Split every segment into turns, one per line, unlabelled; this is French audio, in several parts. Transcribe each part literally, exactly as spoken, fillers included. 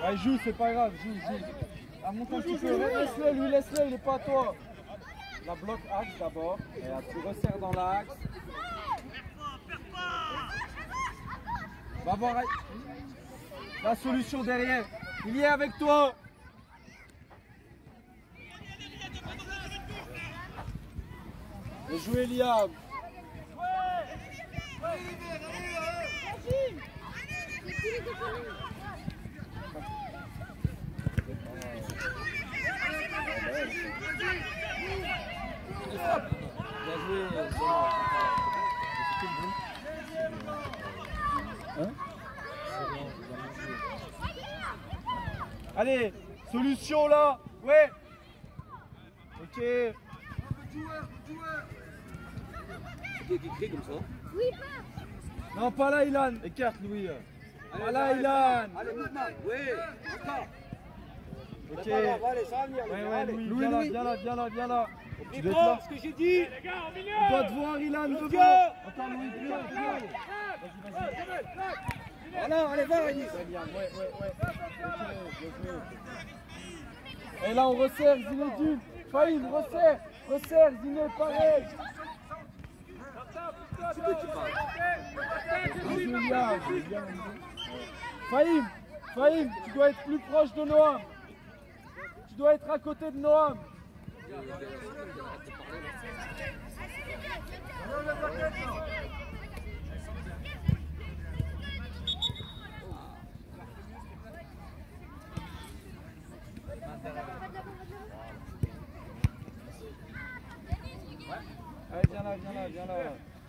Allez, joue, c'est pas grave, joue, joue. Ah, monte un petit peu, laisse-le, lui, laisse-le, il est pas à toi. La bloque axe d'abord, et là, tu resserres dans l'axe. Va voir la solution derrière. Il y est avec toi. Bien joué, Liam. Bien joué. Hein? Allez, solution là. Ouais. Ok.
Qui crie comme ça?
Oui, pas. Non, pas là, Ilan. Écarte, Louis. Pas là, Ilan.
Allez, mouvement. Oui, encore.
Ok.
Allez, ça va venir.
Ouais, ouais, Louis, viens là, viens là, viens là, viens là.
Tu dois être là. Ce que j'ai dit.
Les gars, au milieu.
Tu dois te voir, Ilan, devant.
Viens.
Attends, Louis, viens, viens. Vas-y, vas-y.
Voilà, allez, va, Anis.
Ouais, bien, ouais, ouais, ouais. Ok, bien joué. Et là, on resserre, Zinedine. Fahim, resserre, resserre, Ziné, pareil.
C'est toi qui parles.
Fahim, Fahim, tu dois être plus proche de Noam. Tu dois être à côté de Noam. Allez, viens là, viens là, viens là.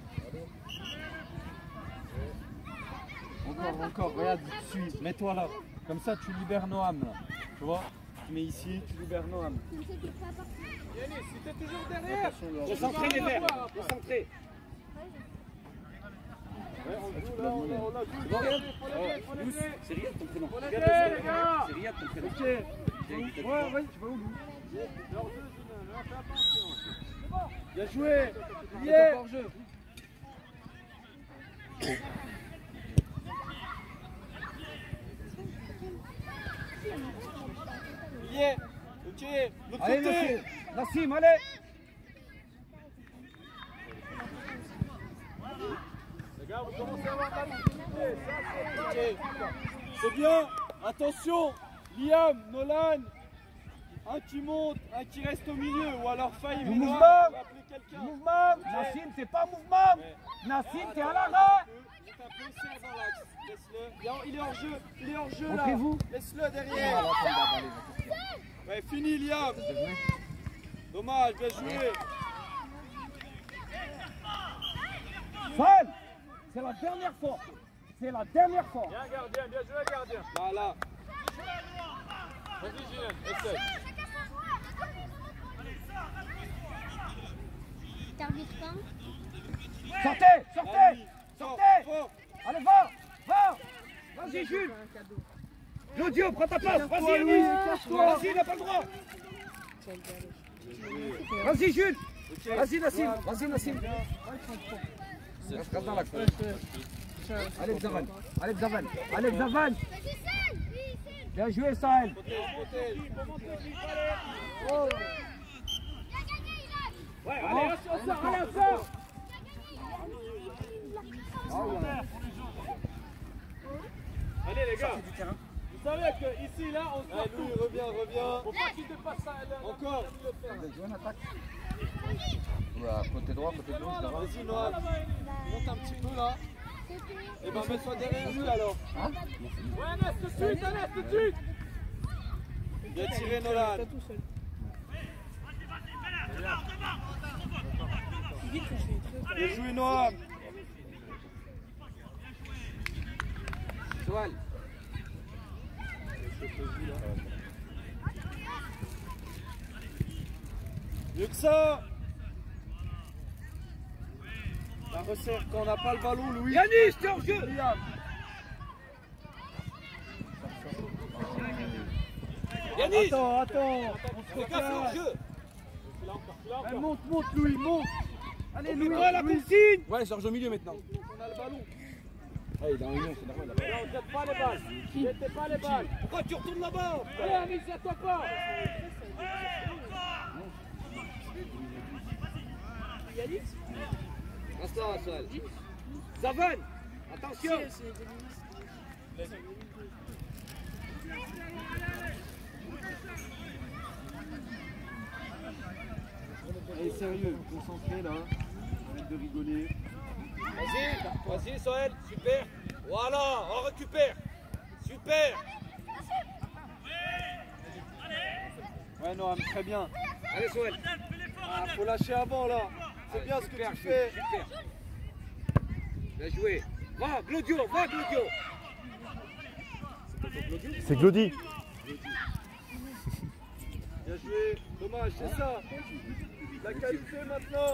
Encore, encore, regarde, suis, mets-toi là. Comme ça, tu libères Noam. Là. Tu vois? Tu mets ici, tu libères Noam.
Yannis, si t'es toujours derrière.
Concentrez les verts. Concentrez. C'est Riyad ton prénom.
Faut l'aider, les gars.
C'est Riyad ton prénom.
Ok. Ouais, ouais, tu vas où, Lou? Bien joué. Yeah. Encore jeu. Yeah. Ok. L'autre
Allez,
côté.
Nassim, allez.
Les gars, vous commencez à avoir la visibilité. Ça, c'est pas.
C'est bien. Attention. Liam, Nolan. Un qui monte, un qui reste au milieu, ou alors Fahim.
Le
et Noam,
mouvement.
on va appeler quelqu'un.
Mouvement. Nassim, c'est pas mouvement.
Ouais.
Nassim, t'es à
Attends,
l'arrêt.
il est un peu serre dans l'axe. Laisse-le. Il est en- Il est hors jeu. Il est hors jeu là.
Montrez-vous.
Laisse-le derrière. Ouais, fini Liam. Dommage, bien joué.
Fan, c'est la dernière fois. C'est la dernière fois.
Bien gardien, bien joué gardien.
Là, là.
Vas-y Julien, essaye.
T'arbitres pas?
Sortez,
Allez,
sortez,
fort,
sortez.
fort.
Allez, va, va. Vas-y, Jules. Claudio, prends ta place. Vas-y,
Casse-toi,
Louis.
Louis, casse-toi.
Vas-y, il n'a pas le droit. Vas-y, Jules. Vas-y, Nassim. Vas-y, Nassim. Reste dans l'axe. Allez, Xavan. Allez, Xavan. Allez, Xavan. Bien joué, Sahel.
Ouais, allez, on sort, allez, on sort. Allez les gars, vous savez que ici là on se
Allez, Louis, reviens, reviens.
faut pas qu'il dépasse ça.
Encore.
Côté droit, côté gauche, là-bas.
Vas-y, Noam. Monte un petit peu là. Et ben, mets-toi derrière lui alors.
Ouais, Anas, tout de suite, Anas, tout de suite.
Bien tiré, Nolan. Bien joué, Noam.
Joël.
Mieux que ça. La resserre quand on n'a pas le ballon, Louis.
Yanis, t'es en jeu.
Liam.
Yanis.
Attends, attends. On se
Les gars, c'est en
replace.
jeu.
Allez, monte, monte, Louis, monte. Allez, Louis,
Oublie pas la
Louis.
consigne.
Ouais, Georges au milieu maintenant.
On a le ballon.
Ah, il est en union, c'est normal.
Là, on ne jette pas les balles. Ne jetez pas les balles.
Pourquoi tu retournes là-bas?
Allez, Anis, jette-toi pas.
Reste là, Soel. Zaven, attention.
Allez, sérieux, concentré là. Arrête de rigoler.
Vas-y, vas-y, Soel, super. Voilà, on récupère. Super.
Ouais, Noam, très bien.
Allez, Soel.
Ah, faut lâcher avant là. C'est bien ce que
Super,
tu fais.
super. Bien joué. Va, Claudio, va, Claudio.
C'est Claudie.
Bien joué. Dommage, c'est ça. La qualité maintenant.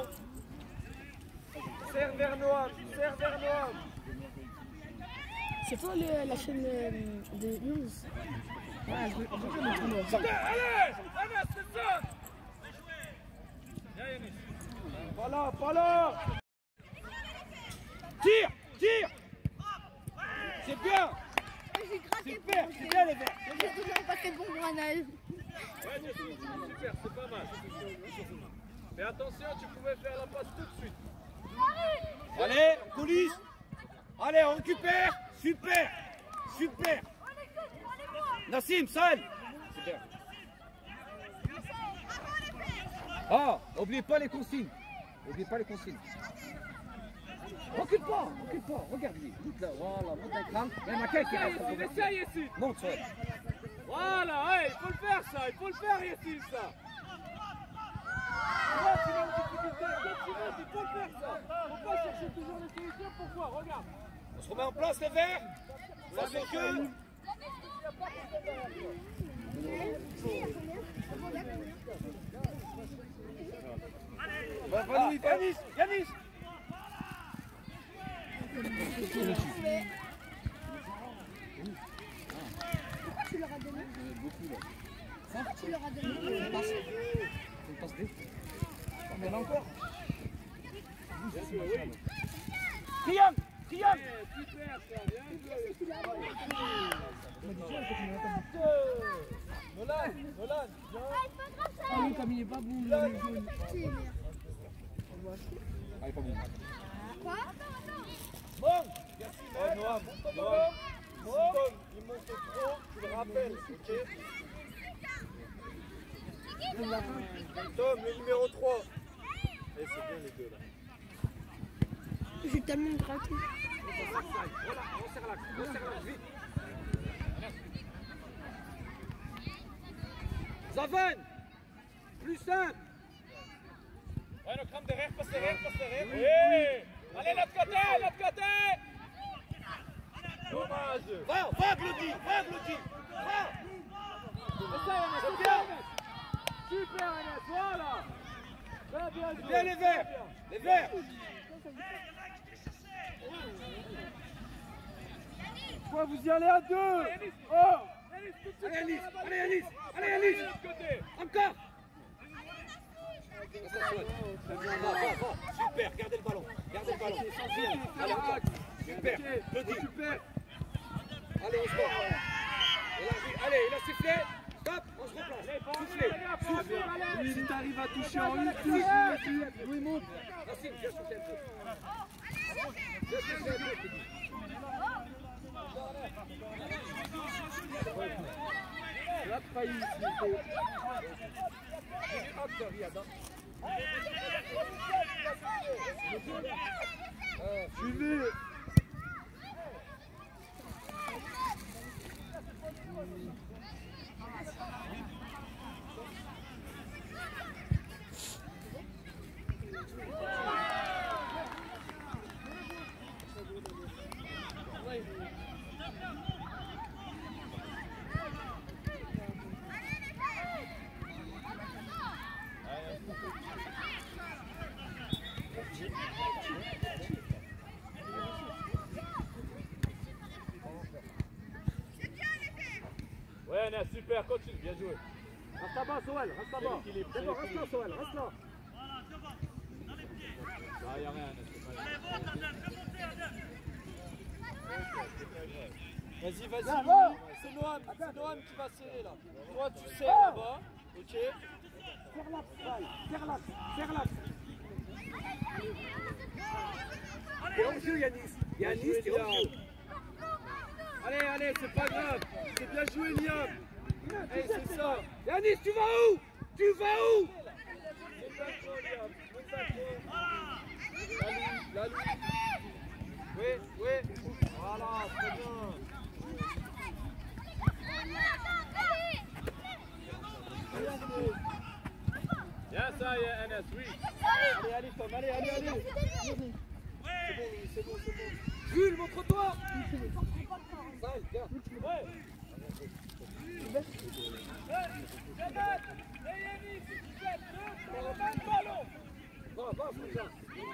Serre vers Noam. Serre vers Noam.
C'est toi le- la chaîne euh, de news? Ouais, je veux je veux le tournoi.
Allez, Anas, c'est ça.
Pas là, pas là.
Tire, tire. C'est bien. Super, c'est bien les verts.
J'ai toujours pas fait de bon pour Anaël.
Ouais, super, c'est pas mal. Mais attention, tu pouvais faire la passe tout de suite.
Allez, coulisse. Allez, on récupère. Super, super. Nassim, Sal. Super. Ah, n'oubliez pas les consignes. N'oubliez pas les consignes. Recule pas, recule pas, regarde-lui. Monte là, voilà, monte l'écran. Il y en a quelqu'un qui reste.
Essaye, essaye, Yassine.
Monte, Sal.
Voilà, ouais, il faut le faire ça, il faut le faire, Yassine, ça. Là, tu vas en difficulté, continue, il faut le faire ça. Faut pas chercher toujours les solutions, pourquoi? Regarde.
On se remet en place, les verts. Ça fait que...
Va, va,
Ah,
Louis,
Yanis, Yanis.
Pourquoi tu leur as donné? Pourquoi tu leur as donné?
Une passe D.
Mais là encore.
Triangle, triangle.
Super, ça, bien joué.
Nolan, Nolan.
Ah oui, comme il est pas bon, le jaune.
C'est merde.
Ah, il est pas bon.
Quoi?
Bon. Oh, Noam, Noam. Tom, il monte trop, tu le rappelles, ok? Tom, le numéro trois. Eh, c'est bien les deux là.
J'ai tellement gratté.
Voilà, on serre l'axe, on serre l'axe, vite. Zaven. Plus simple.
Ouais, le crame derrière, passe derrière, passe derrière. Oui. Allez, l'autre côté, l'autre côté. Dommage.
Va, va, Glody, va, Glody. Va.
C'est bien, Anas. Super, Anas, voilà. Bien, bien joué.
Bien les verts, les verts.
Pourquoi vous y allez à deux? Oh.
Allez, Alice, allez, Alice, allez, Alice. Encore. Va, va, va. Super, gardez le ballon, gardez le ballon. Allez, encore. Super, Glody.
Super.
Allez, on se bat. Élargi. Allez, il a sifflé. Stop, on se replace. Soufflez, soufflez.
Oui, si t'arrives à toucher en une touche, Louis monte.
Nassim, viens souffler un peu. Viens souffler un peu.
La faillite. Suivez.
Ouais, Anas, super, continue, bien joué. Reste là-bas, Soel, reste là-bas. C'est bon, reste là, Soel, reste là. Ah, y'a rien, Anas, c'est pas grave.
Vas-y, vas-y. C'est Noam, c'est Noam qui va serrer là. Toi, tu serres là-bas. Ok.
Serre l'axe, serre l'axe, serre l'axe. T'es en jeu, Yanis. Yanis, t'es en jeu.
Allez, allez, c'est pas grave. C'est bien joué, Liam. Hey, c'est ça.
Yanis, tu vas où? Tu vas où?
C'est pas trop, Liam. C'est pas trop. La Louis, la Louis. Oui, oui. Voilà, très bien. Bien ça, N S, oui. Allez, allez, Tom, allez, allez, allez. C'est bon, Louis, c'est bon, c'est bon.
Jules, montre-toi.
Ouais.
Va, va, Fouja.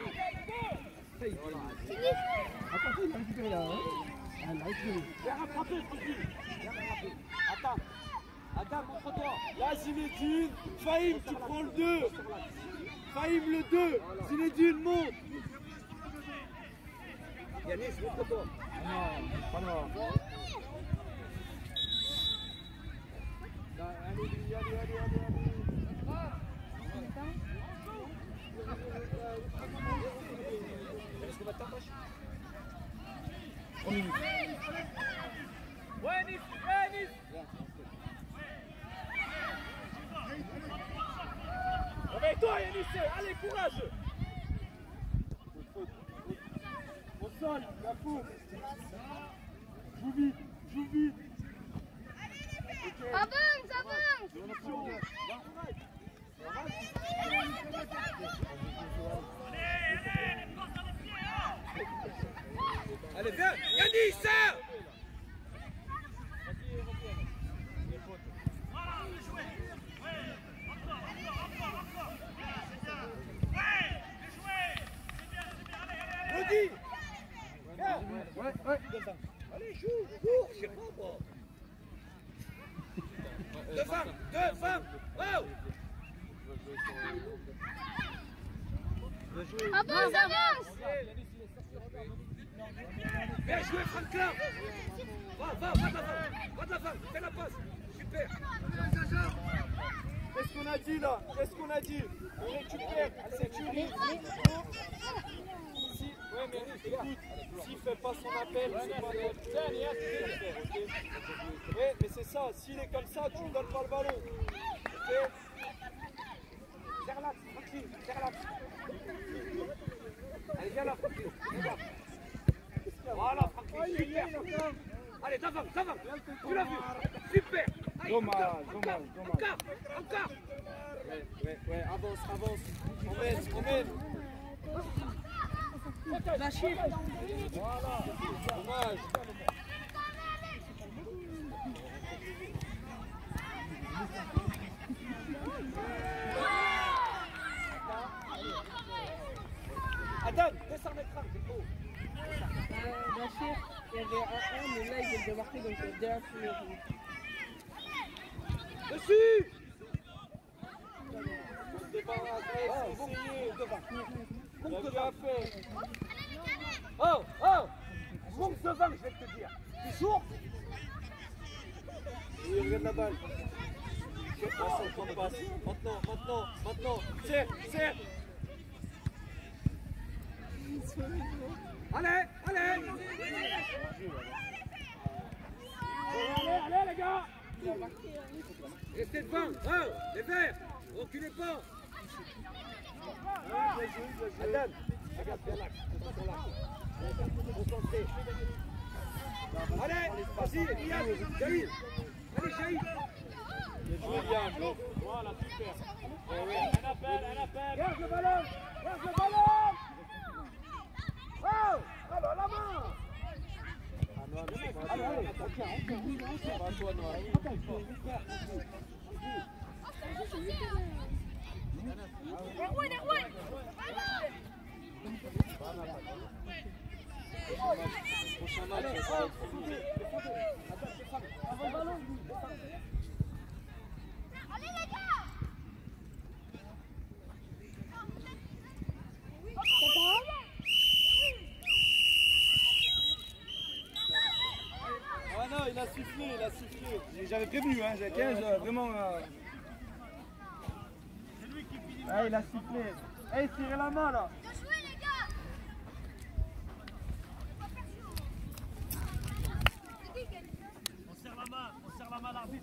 Attention, il a récupéré là. Hein. Ah, il a récupéré.
Viens rattraper, tranquille. Viens rattraper. Attends. Attends, montre-toi.
Là, Zinedine, Fahim, tu prends le deux. Fahim, le deux. Zinedine, monte.
Yanis, montre-toi.
Non, pas non. Allez, allez, allez, allez, allez. Est-ce qu'on va t'arracher? Ouais, Nice, ouais, Nice. Réveille-toi, Yanis, allez, courage. Au sol, la faute. Joue vite, joue vite.
Avance, avance.
Allez, viens. Yanis, ça. Rodi.
Ouais, ouais.
Allez, joue, cours, je sais pas moi. Devant, devant, wow.
Avance, avance.
Viens jouer, Franklin. Va, va, va de l'avant, va de l'avant, fais la passe. Super.
Qu'est-ce qu'on a dit là? Qu'est-ce qu'on a dit? On récupère, sécurise. Si, ouais, mais écoute, s'il ne fait pas son appel, c'est pas notre. Ouais, mais c'est ça, s'il est comme ça, tu ne donnes pas le ballon. Ok?
Serre l'axe, tranquille, serre l'axe. Allez, viens là, tranquille. Viens là. Voilà, tranquille, super. Allez, devant, devant. Tu l'as vu. Super. Allez,
Dommage,
encore,
dommage,
encore,
dommage.
Encore, encore.
Ouais, ouais, ouais, avance, avance. Emmène, emmène.
Lâchez.
Voilà, dommage.
Adam, descends l'écran, c'est beau.
Lâchez. Il y avait un un, mais là, il vient de marquer, donc c'est déjà plus.
Dessus.
On se débarrasse, c'est essayé. Il a bien fait.
Oh, oh. Monte devant, je vais te dire. Tu sourd.
Oui, regarde la balle. Je pense qu'on passe. Maintenant, maintenant, maintenant. Serre, serre.
Allez, allez. Allez, allez, les gars. Restez devant. Oh, les verts. Reculez pas. Adam, regarde bien l'axe. Concentré. Allez, vas-y, Riyad, Jaïd. Allez, Jaïd.
William. Voilà, super. Ouais, ouais. Un appel, un appel.
Garde le ballon. Garde le ballon. Oh, alors la main.
Allez,
Allez, allez.
c'est pas toi, Noah.
Erwan, Erwan.
Prochain match, ça sera trop vite.
Allez les gars.
Ouais, sifflé, il a sifflé. J'avais prévenu, hein, j'ai quinze, euh, vraiment. Euh... Ah, il a sifflé. Hey, tirez la main là.
Bien joué les gars.
On serre la main, on serre la main à l'arbitre.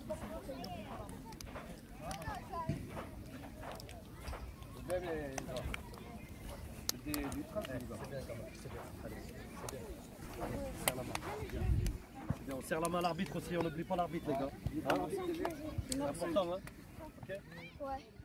Même les... Des, des traces, les gars.
C'est bien quand même, c'est bien. Allez, c'est bien. Allez, on serre la main. C'est bien, on serre la main à l'arbitre aussi, on n'oublie pas l'arbitre les gars. Hein, c'est important, hein. Ok.
Ouais.